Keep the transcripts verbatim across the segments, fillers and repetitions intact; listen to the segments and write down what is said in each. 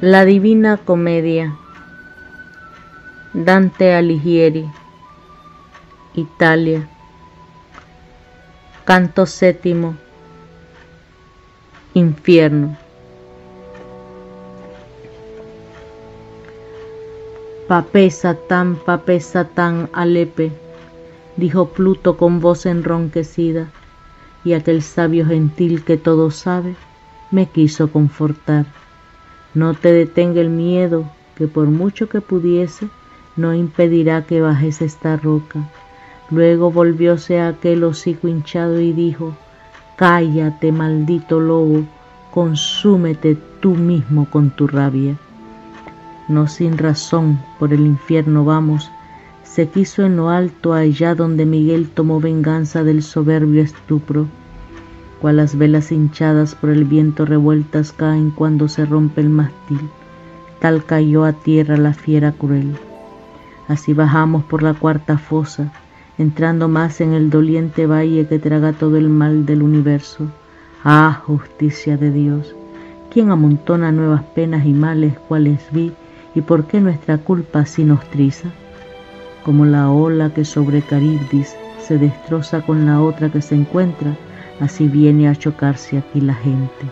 La Divina Comedia, Dante Alighieri, Italia, Canto séptimo, Infierno. Papé Satán, papé Satán, alepe, dijo Pluto con voz enronquecida, y aquel sabio gentil que todo sabe me quiso confortar. No te detenga el miedo, que por mucho que pudiese, no impedirá que bajes esta roca. Luego volvióse a aquel hocico hinchado y dijo: cállate, maldito lobo, consúmete tú mismo con tu rabia. No sin razón por el infierno vamos, se quiso en lo alto allá donde Miguel tomó venganza del soberbio estupro. Cual las velas hinchadas por el viento revueltas caen cuando se rompe el mástil, tal cayó a tierra la fiera cruel. Así bajamos por la cuarta fosa, entrando más en el doliente valle que traga todo el mal del universo. ¡Ah, justicia de Dios! ¿Quién amontona nuevas penas y males cuales vi, y por qué nuestra culpa así nos triza? Como la ola que sobre Caribdis se destroza con la otra que se encuentra, así viene a chocarse aquí la gente.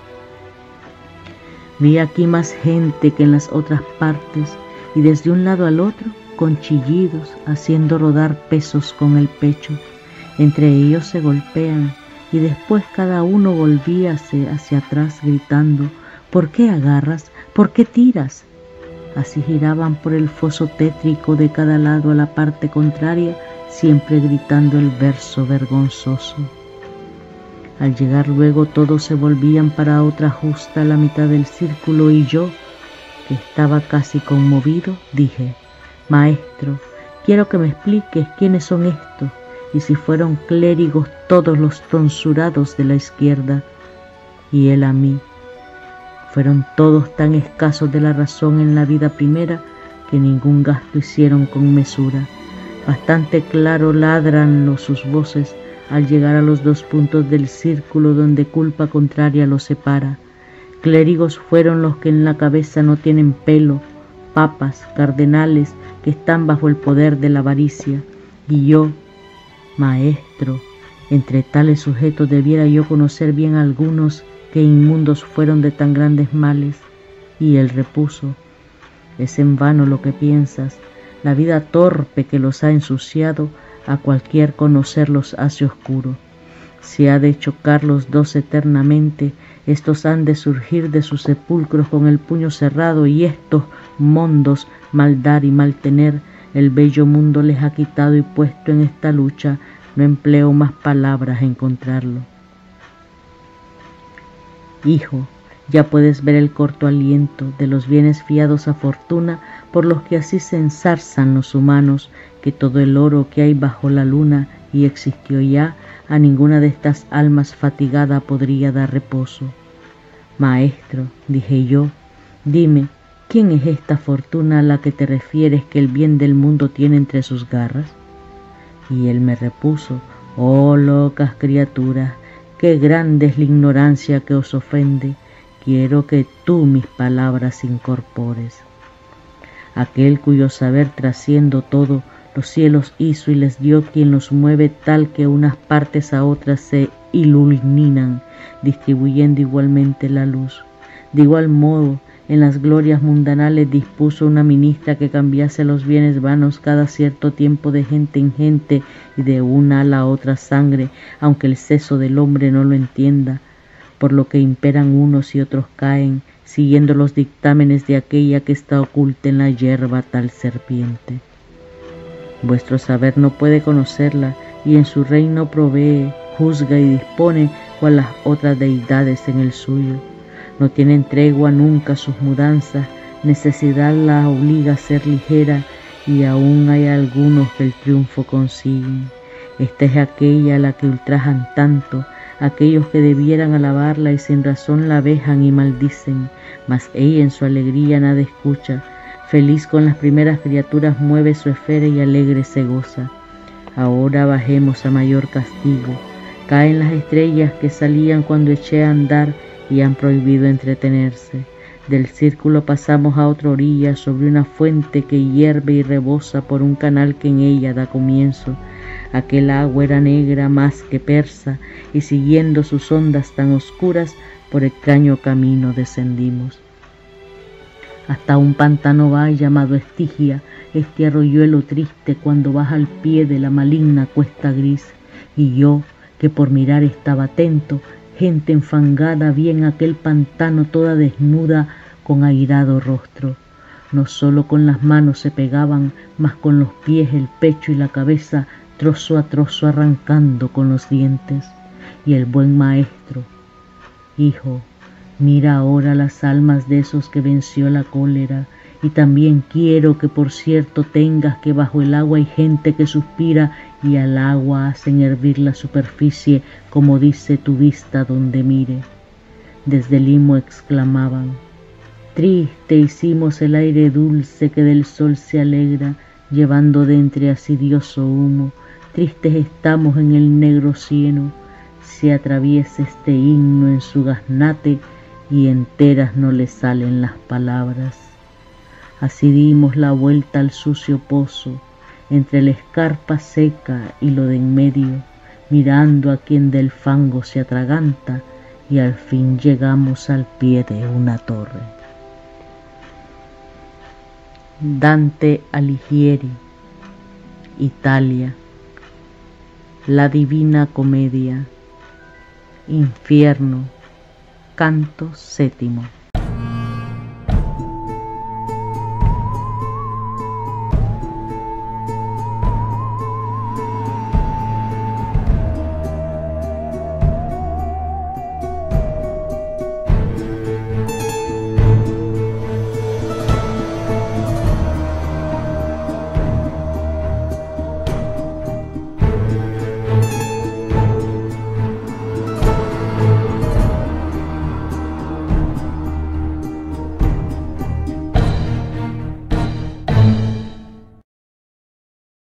Vi aquí más gente que en las otras partes, y desde un lado al otro, con chillidos, haciendo rodar pesos con el pecho. Entre ellos se golpean, y después cada uno volvíase hacia atrás gritando: ¿por qué agarras? ¿Por qué tiras? Así giraban por el foso tétrico de cada lado a la parte contraria, siempre gritando el verso vergonzoso. Al llegar luego todos se volvían para otra justa a la mitad del círculo, y yo, que estaba casi conmovido, dije: maestro, quiero que me expliques quiénes son estos, y si fueron clérigos todos los tonsurados de la izquierda. Y él a mí: fueron todos tan escasos de la razón en la vida primera, que ningún gasto hicieron con mesura. Bastante claro ladran sus voces al llegar a los dos puntos del círculo donde culpa contraria los separa. Clérigos fueron los que en la cabeza no tienen pelo, papas, cardenales, que están bajo el poder de la avaricia. Y yo, maestro, entre tales sujetos debiera yo conocer bien algunos que inmundos fueron de tan grandes males. Y él repuso: es en vano lo que piensas, la vida torpe que los ha ensuciado, a cualquier conocer los hace oscuro. Si ha de chocar los dos eternamente, estos han de surgir de sus sepulcros con el puño cerrado, y estos mondos, mal dar y mal tener, el bello mundo les ha quitado, y puesto en esta lucha, no empleo más palabras a encontrarlo. Hijo, ya puedes ver el corto aliento de los bienes fiados a fortuna, por los que así se ensarzan los humanos, que todo el oro que hay bajo la luna y existió ya, a ninguna de estas almas fatigada podría dar reposo. Maestro, dije yo, dime, ¿quién es esta fortuna a la que te refieres que el bien del mundo tiene entre sus garras? Y él me repuso: oh locas criaturas, qué grande es la ignorancia que os ofende, quiero que tú mis palabras incorpores. Aquel cuyo saber trasciendo todo, los cielos hizo y les dio, quien los mueve tal que unas partes a otras se iluminan, distribuyendo igualmente la luz. De igual modo, en las glorias mundanales dispuso una ministra que cambiase los bienes vanos cada cierto tiempo de gente en gente y de una a la otra sangre, aunque el seso del hombre no lo entienda, por lo que imperan unos y otros caen, siguiendo los dictámenes de aquella que está oculta en la hierba tal serpiente. Vuestro saber no puede conocerla, y en su reino provee, juzga y dispone cual las otras deidades en el suyo. No tienen tregua nunca sus mudanzas, necesidad la obliga a ser ligera, y aún hay algunos que el triunfo consiguen. Esta es aquella a la que ultrajan tanto, aquellos que debieran alabarla y sin razón la vejan y maldicen, mas ella en su alegría nada escucha. Feliz con las primeras criaturas mueve su esfera y alegre se goza. Ahora bajemos a mayor castigo. Caen las estrellas que salían cuando eché a andar y han prohibido entretenerse. Del círculo pasamos a otra orilla sobre una fuente que hierve y rebosa por un canal que en ella da comienzo. Aquel agua era negra más que persa y siguiendo sus ondas tan oscuras por extraño camino descendimos. Hasta un pantano va llamado Estigia, este arroyuelo triste cuando baja al pie de la maligna cuesta gris, y yo, que por mirar estaba atento, gente enfangada vi en aquel pantano toda desnuda con airado rostro. No solo con las manos se pegaban, mas con los pies, el pecho y la cabeza, trozo a trozo arrancando con los dientes. Y el buen maestro: hijo, mira ahora las almas de esos que venció la cólera, y también quiero que por cierto tengas que bajo el agua hay gente que suspira y al agua hacen hervir la superficie, como dice tu vista donde mire. Desde el limo exclamaban: triste hicimos el aire dulce que del sol se alegra, llevando de entre asidioso humo, tristes estamos en el negro cieno, se atraviesa este himno en su gaznate y enteras no le salen las palabras. Así dimos la vuelta al sucio pozo, entre la escarpa seca y lo de en medio, mirando a quien del fango se atraganta, y al fin llegamos al pie de una torre. Dante Alighieri, Italia, La Divina Comedia, Infierno, canto séptimo.